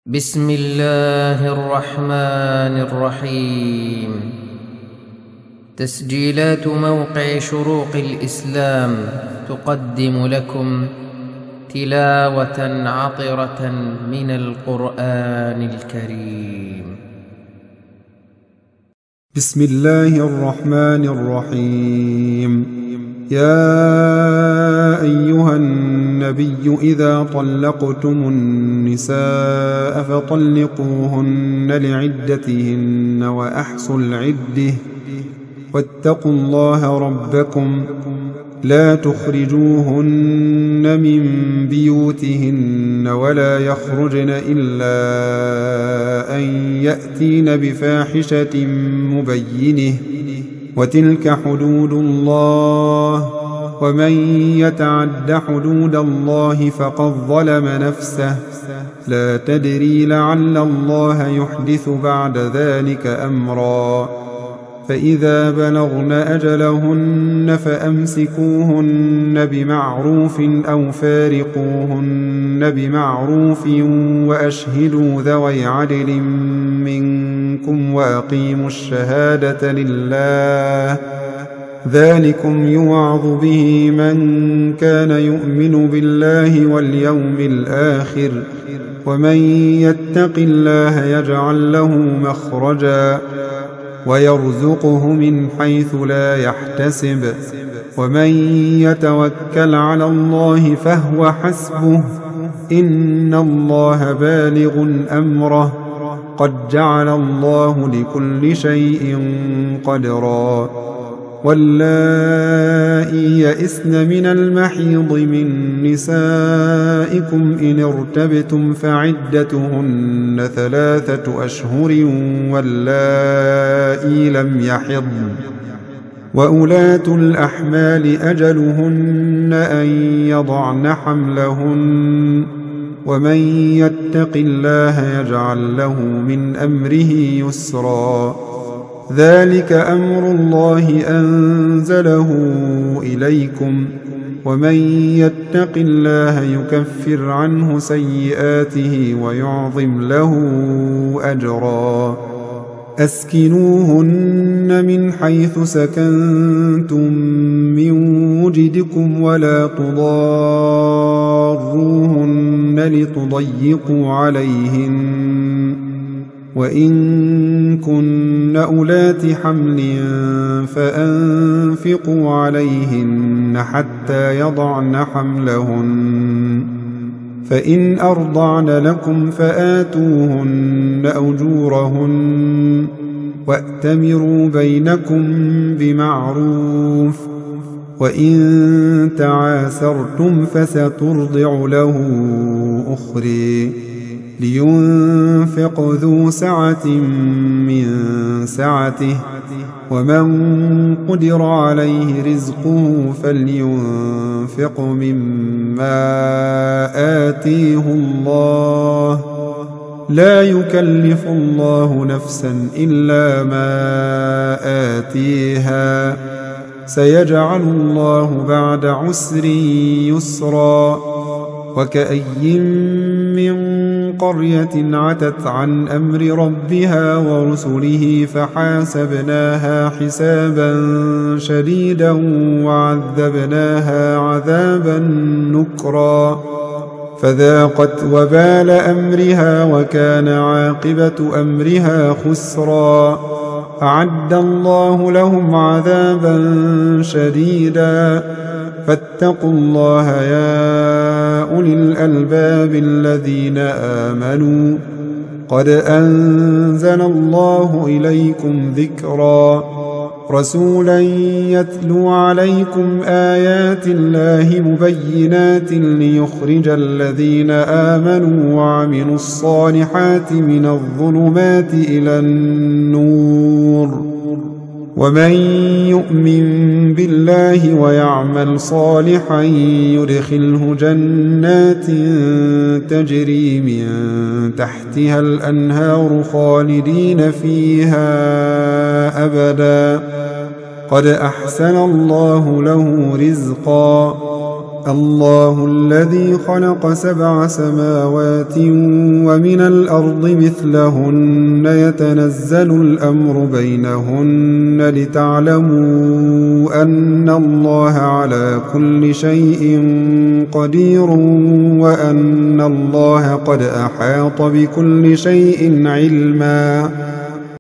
بسم الله الرحمن الرحيم. تسجيلات موقع شروق الإسلام تقدم لكم تلاوة عطرة من القرآن الكريم. بسم الله الرحمن الرحيم. يا أيها النبي إذا طلقتم النساء فطلقوهن لعدتهن وأحصوا العدة واتقوا الله ربكم لا تخرجوهن من بيوتهن ولا يخرجن إلا أن يأتين بفاحشة مبينة وتلك حدود الله ومن يتعد حدود الله فقد ظلم نفسه لا تدري لعل الله يحدث بعد ذلك أمرا فإذا بلغن أجلهن فأمسكوهن بمعروف أو فارقوهن بمعروف وأشهدوا ذوي عدل منكم وأقيموا الشهادة لله ذلكم يوعظ به من كان يؤمن بالله واليوم الآخر ومن يتق الله يجعل له مخرجا ويرزقه من حيث لا يحتسب ومن يتوكل على الله فهو حسبه إن الله بالغ أمره قد جعل الله لكل شيء قدرا واللائي يئسن من المحيض من نسائكم إن ارتبتم فعدتهن 3 أشهر واللائي لم يحضن وأولاة الأحمال أجلهن أن يضعن حملهن ومن يتق الله يجعل له من أمره يسرا ذلك أمر الله أنزله إليكم ومن يتق الله يكفر عنه سيئاته ويعظم له أجرا أسكنوهن من حيث سكنتم من وجدكم ولا تضاروهن لتضيقوا عليهن وإن كن أولات حمل فأنفقوا عليهن حتى يضعن حملهن فإن أرضعن لكم فآتوهن أجورهن وأتمروا بينكم بمعروف وإن تعاسرتم فسترضع له أخرى لينفق ذو سعة من سعته ومن قدر عليه رزقه فلينفق مما آتيه الله لا يكلف الله نفسا إلا ما آتيها سيجعل الله بعد عسر يسرا وكأي من قرية عتت عن أمر ربها ورسله فحاسبناها حسابا شديدا وعذبناها عذابا نكرا فذاقت وبال أمرها وكان عاقبة أمرها خسرا أعد الله لهم عذابا شديدا فاتقوا الله يا أولي الألباب الذين آمنوا قد أنزل الله إليكم ذكرا رسولا يتلو عليكم آيات الله مبينات ليخرج الذين آمنوا وعملوا الصالحات من الظلمات إلى النور ومن يؤمن بالله ويعمل صالحا يدخله جنات تجري من تحتها الأنهار خالدين فيها أبدا قد أحسن الله له رزقا الله الذي خلق 7 سماوات ومن الأرض مثلهن يتنزل الأمر بينهن لتعلموا أن الله على كل شيء قدير وأن الله قد أحاط بكل شيء علما